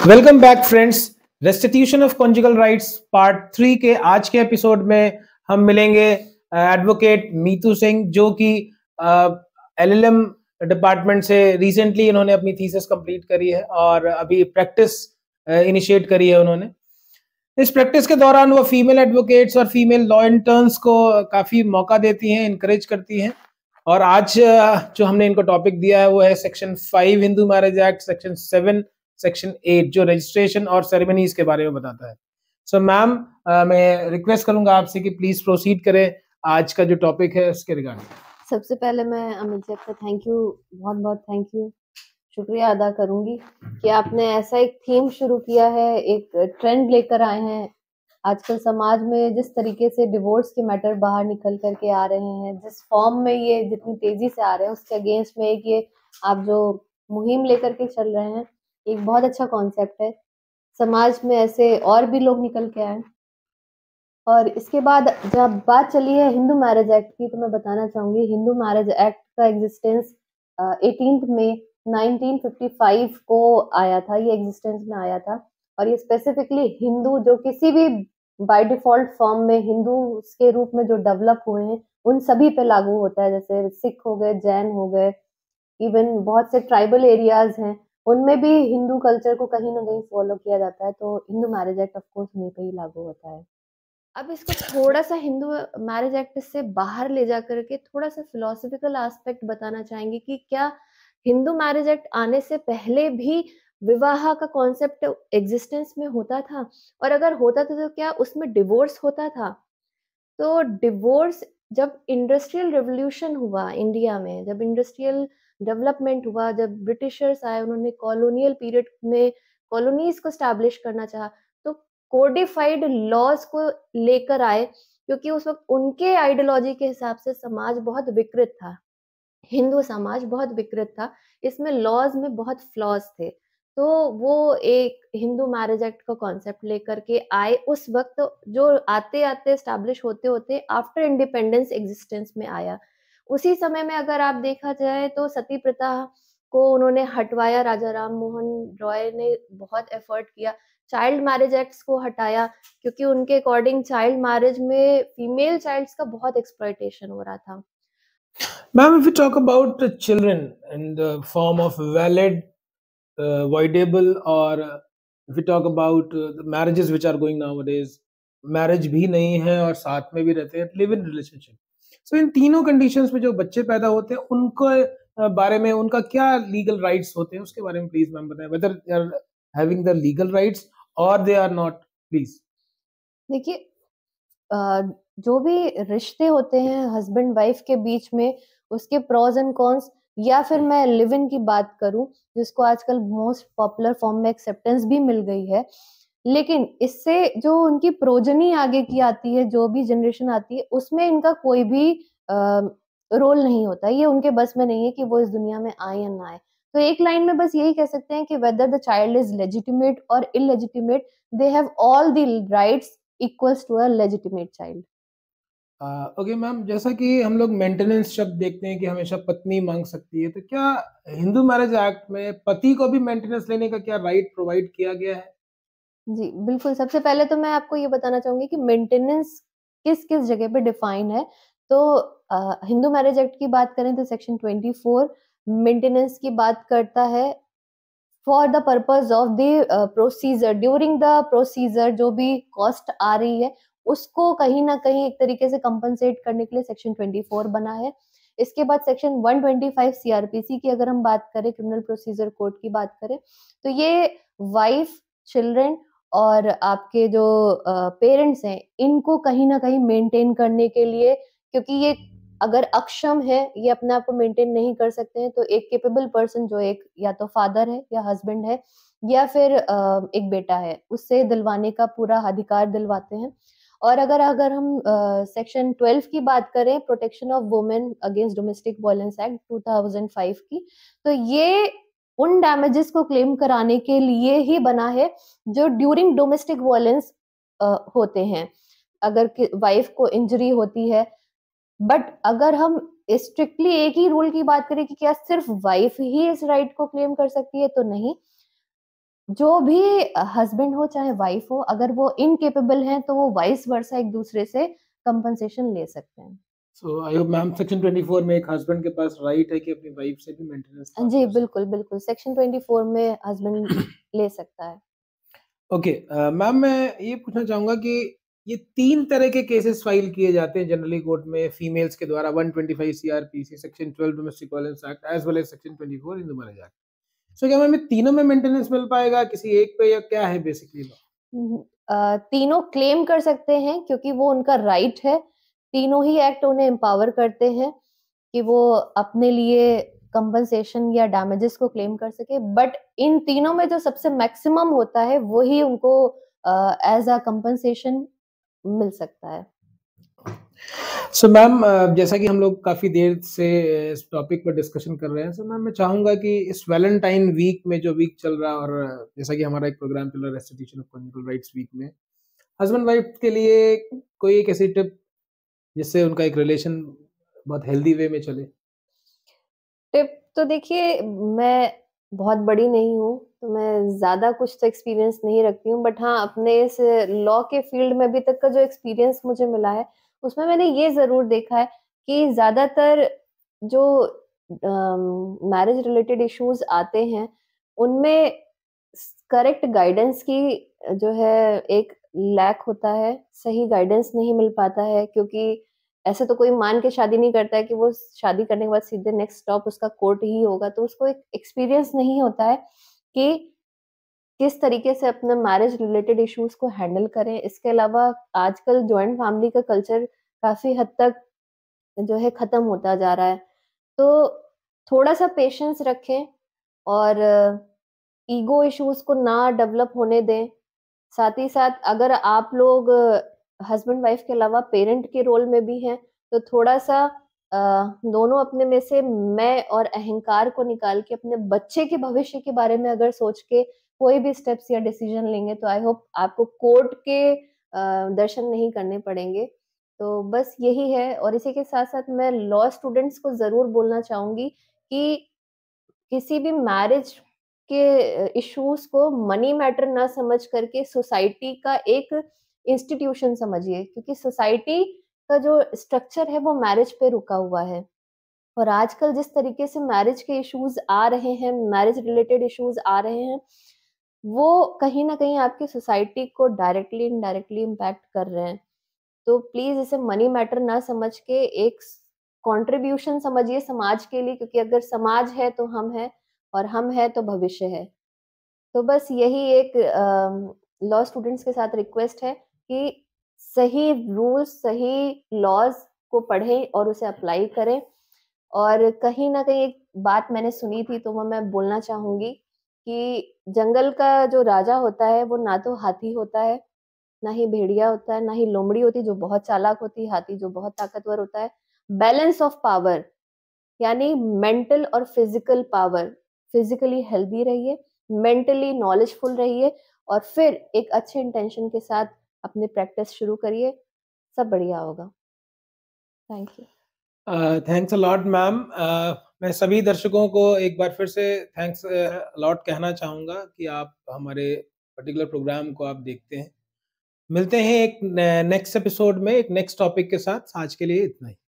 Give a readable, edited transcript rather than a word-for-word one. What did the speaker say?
Welcome back friends. Restitution of conjugal rights part 3 के आज के एपिसोड में हम मिलेंगे एडवोकेट मीतू सिंह, जो कि एलएलएम डिपार्टमेंट से रिसेंटली इन्होंने अपनी थीसिस कंप्लीट करी है और अभी प्रैक्टिस इनिशिएट करी है उन्होंने। इस प्रैक्टिस के दौरान वो फीमेल एडवोकेट्स और फीमेल लॉ इंटर्न्स को काफ़ी मौका देती हैं, इनकरेज करती हैं। और आज जो हमने इनको टॉपिक दिया है वो है section 5 Hindu marriage act, section 7, section 8 जो रजिस्ट्रेशन और सेरेमनीज के बारे में बताता है। सो मैम, मैं रिक्वेस्ट करूंगा आपसे कि प्लीज प्रोसीड करें आज का जो टॉपिक है उसके रिगार्डिंग। सबसे पहले मैं अमित जी आपका थैंक यू, बहुत बहुत थैंक यू, शुक्रिया अदा करूंगी कि आपने ऐसा एक थीम शुरू किया है, एक ट्रेंड लेकर आए हैं। आजकल समाज में जिस तरीके से डिवोर्स के मैटर बाहर निकल करके आ रहे हैं, जिस फॉर्म में ये जितनी तेजी से आ रहे हैं, उसके अगेंस्ट में एक ये आप जो मुहिम लेकर के चल रहे हैं, एक बहुत अच्छा कॉन्सेप्ट है। समाज में ऐसे और भी लोग निकल के आए। और इसके बाद जब बात चली है हिंदू मैरिज एक्ट की, तो मैं बताना चाहूंगी हिंदू मैरिज एक्ट का एग्जिस्टेंस 18 मई 1955 को आया था, ये एग्जिस्टेंस में आया था। और ये स्पेसिफिकली हिंदू जो किसी भी बाय डिफॉल्ट फॉर्म में हिंदू के रूप में जो डेवलप हुए हैं उन सभी पे लागू होता है। जैसे सिख हो गए, जैन हो गए, इवन बहुत से ट्राइबल एरियाज हैं, उनमें भी हिंदू कल्चर को कहीं ना कहीं फॉलो किया जाता है। तो हिंदू मैरिज एक्ट ऑफकोर्स उन्हीं पे ही लागू होता है। अब इसको थोड़ा सा हिंदू मैरिज एक्ट से बाहर ले जा करके थोड़ा सा फिलोसफिकल एस्पेक्ट बताना चाहेंगे कि क्या हिंदू मैरिज एक्ट आने से पहले भी विवाह का कॉन्सेप्ट एग्जिस्टेंस में होता था, और अगर होता था तो क्या उसमें डिवोर्स होता था। तो डिवोर्स जब इंडस्ट्रियल रेवोल्यूशन हुआ इंडिया में, जब इंडस्ट्रियल डेवलपमेंट हुआ, जब ब्रिटिशर्स आए, उन्होंने कॉलोनियल पीरियड में कॉलोनीज को स्टैब्लिश करना चाहा, तो कोडिफाइड लॉज को लेकर आए, क्योंकि उस वक्त उनके आइडियोलॉजी के हिसाब से समाज बहुत विकृत था, हिंदू समाज बहुत विकृत था, इसमें लॉज में बहुत फ्लॉज थे। तो वो एक हिंदू मैरिज एक्ट का कॉन्सेप्ट लेकर के आए उस वक्त, जो आते आते स्टैब्लिश होते होते आफ्टर इंडिपेंडेंस एग्जिस्टेंस में आया। उसी समय में अगर आप देखा जाए तो सती प्रथा को उन्होंने हटवाया, राजा राम मोहन रॉय ने बहुत एफर्ट किया। चाइल्ड मैरिज एक्ट्स को हटाया, क्योंकि उनके अकॉर्डिंग चाइल्ड मैरिज में फीमेल चाइल्ड्स का बहुत एक्सप्लॉयटेशन हो रहा था। Ma'am, if we talk about the children in the form of valid, voidable, or if we talk about the marriages which are going nowadays, marriage भी नहीं है और साथ में भी रहते हैं, लिव इन रिलेशनशिप। सो इन तीनों कंडीशंस में जो बच्चे पैदा होते हैं उनको बारे में उनका क्या लीगल राइट्स होते हैं उसके बारे में प्लीज मैम बताएं, whether they are having the legal rights और दे आर नॉट, प्लीज। देखिए, जो भी रिश्ते होते हैं हस्बैंड वाइफ के बीच में, उसके प्रोज एंड कॉन्स, या फिर मैं लिव इन की बात करूं जिसको आजकल मोस्ट पॉपुलर फॉर्म में एक्सेप्टेंस भी मिल गई है, लेकिन इससे जो उनकी प्रोजनी आगे की आती है, जो भी जनरेशन आती है, उसमें इनका कोई भी रोल नहीं होता। ये उनके बस में नहीं है कि वो इस दुनिया में आए या ना आए। तो एक लाइन में बस यही कह सकते हैं कि whether the child is legitimate और illegitimate, they have all the rights equals to a legitimate child. Okay ma'am, जैसा कि हम लोग मेंटेनेंस शब्द देखते हैं कि हमेशा पत्नी मांग सकती है, तो क्या हिंदू मैरिज एक्ट में पति को भी मेंटेनेंस लेने का क्या राइट प्रोवाइड किया गया है? जी, बिल्कुल। सबसे पहले तो मैं आपको ये बताना चाहूँगी कि मेंटेनेंस किस-किस जगह पे डिफाइन है। तो हिंदू मैरिज एक्ट की बात करें तो सेक्शन 24 मेंटेनेंस की बात करता है for the purpose of the procedure, during the procedure जो भी कॉस्ट आ रही है, उसको कहीं न कहीं एक तरीके से कंपनसेट करने के लिए सेक्शन 24 बना है। इसके बाद सेक्शन 125 सीआरपीसी की अगर हम बात करें, क्रिमिनल प्रोसीजर कोड की बात करें, तो ये वाइफ, चिल्ड्रन और आपके जो पेरेंट्स हैं, इनको कहीं न कहीं मेंटेन करने के लिए, क्योंकि ये अगर अक्षम है, ये अपने आप को मेंटेन नहीं कर सकते हैं, तो एक कैपेबल पर्सन जो एक या तो फादर है या हस्बैंड है या फिर एक बेटा है, उससे दिलवाने का पूरा अधिकार दिलवाते हैं। और अगर अगर हम सेक्शन 12 की बात करें, protection of women against domestic violence act 2005 की, तो ये उन डैमेजेस को क्लेम कराने के लिए ही बना है जो ड्यूरिंग डोमेस्टिक वायलेंस होते हैं। अगर वाइफ को इंजरी होती है, बट अगर हम स्ट्रिक्टली एक ही रूल की बात करें कि क्या सिर्फ वाइफ ही इस राइट को क्लेम कर सकती है, तो नहीं। जो भी हस्बैंड हो चाहे वाइफ हो, अगर वो इनकेपेबल हैं तो वो वाइस वर्सा एक दूसरे से कंपनसेशन ले सकते हैं। So I hope ma'am section 24 में एक हस्बैंड के पास राइट है कि अपनी वाइफ से भी मेंटेनेंस बात जी, कर सकते बिल्कुल, बिल्कुल। सेक्शन 24 में हस्बैंड ले सकता है। ओके मैम मैं ये पूछना चाहूंगा कि ये 3 तरह के केसेस फाइल किए जाते हैं जनरली कोर्ट में फीमेल्स के द्वारा 125 CrPC section 12 domestic violence act as well as section 24 in the marriage act. So क्या मैम तीनों में मेंटेनेंस मिल पाएगा किसी एक पे या क्या है बेसिकली लॉ? तीनों क्लेम कर सकते हैं क्योंकि वो उनका राइट है। तीनों ही एक्ट उन्हें एम्पावर करते हैं कि वो अपने लिए कंपनसेशन या डैमेजेस को क्लेम कर सके। बट इन तीनों में जो सबसे मैक्सिमम होता है वही उनको एज अ कंपनसेशन मिल सकता है। सो मैम जैसा कि हम लोग काफी देर से इस टॉपिक पर डिस्कशन कर रहे हैं, सो मैम मैं चाहूंगा कि इस वैलेंटाइन वीक में जो वीक चल रहा है और जैसा कि हमारा एक प्रोग्राम चल रहा है restitution of conjugal rights week में हस्बैंड वाइफ के लिए कोई एक ऐसी टिप जिससे उनका एक रिलेशन बहुत हेल्दी वे में चले। टिप तो देखिए, मैं बहुत बड़ी नहीं हूँ, तो मैं ज़्यादा कुछ तो एक्सपीरियंस नहीं रखती हूँ। बट हाँ, अपने इस लॉ के फील्ड में अभी तक का जो एक्सपीरियंस मुझे मिला है, उसमें मैंने ये ज़रूर देखा है कि ज़्यादातर जो मैरिज रिलेटेड इश्यूज़ आते हैं, उनमें करेक्ट गाइडेंस की जो है एक लैक होता है। सही गाइडेंस नहीं मिल पाता है क्योंकि ऐसे तो कोई मान के शादी नहीं करता है कि वो शादी करने के बाद सीधे नेक्स्ट स्टॉप उसका कोर्ट ही होगा। तो उसको एक एक्सपीरियंस नहीं होता है कि किस तरीके से अपने मैरिज रिलेटेड इश्यूज़ को हैंडल करें। इसके अलावा आजकल जॉइंट फैमिली का कल्चर काफ़ी हद तक जो है खत्म होता जा रहा है। तो थोड़ा-सा पेशेंस रखें और ईगो इश्यूज़ को ना डेवलप होने दें। साथ ही साथ अगर आप लोग हस्बैंड वाइफ के अलावा पेरेंट के रोल में भी हैं, तो थोड़ा-सा दोनों अपने में से मैं और अहंकार को निकाल के अपने बच्चे के भविष्य के बारे में अगर सोच के कोई भी स्टेप्स या डिसीजन लेंगे, तो आई होप आपको कोर्ट के दर्शन नहीं करने पड़ेंगे। तो बस यही है और इसी के साथ-साथ मैं लॉ स्टूडेंट्स को ज़रूर बोलना चाहूँगी कि किसी भी मैरिज के इश्यूज़ को मनी मैटर ना समझ करके सोसाइटी का एक इंस्टीट्यूशन समझिए क्योंकि सोसाइटी का जो स्ट्रक्चर है वो मैरिज पे रुका हुआ है। और आजकल जिस तरीके से मैरिज के इश्यूज़ आ रहे हैं, मैरिज रिलेटेड इश्यूज़ आ रहे हैं, वो कहीं न कहीं आपकी सोसाइटी को डायरेक्टली इनडायरेक्टली इम्पैक्ट कर रहे हैं। तो प्लीज़ इसे मनी मैटर ना समझ के एक कंट्रीब्यूशन समझिए समाज के लिए क्योंकि अगर समाज है तो हम हैं और हम हैं तो भविष्य है। तो बस यही एक लॉ स्टूडेंट्स के साथ रिक्वेस्ट है कि सही रूल्स, सही लॉज़ को पढ़ें और उसे अप्लाई करें। और कहीं न कहीं एक बात मैंने सुनी थी तो वो मैं बोलना चाहूँगी कि जंगल का जो राजा होता है वो ना तो हाथी होता है, ना ही भेड़िया होता है, ना ही लोमड़ी होती है जो बहुत चालाक होती है, हाथी जो बहुत ताकतवर होता है। बैलेंस ऑफ पावर यानी मेंटल और फिजिकल पावर, फिजिकली हेल्दी रहिए, मेंटली नॉलेजफुल रहिए और फिर एक अच्छे इंटेंशन के साथ अपनी प्रैक्टिस शुरू करिए, सब बढ़िया होगा। Thank you. Thanks a lot ma'am. मैं सभी दर्शकों को एक बार फिर से थैंक्स लॉट कहना चाहूँगा कि आप हमारे पर्टिकुलर प्रोग्राम को आप देखते हैं। मिलते हैं एक नेक्स्ट एपिसोड में एक नेक्स्ट टॉपिक के साथ। आज के लिए इतना ही।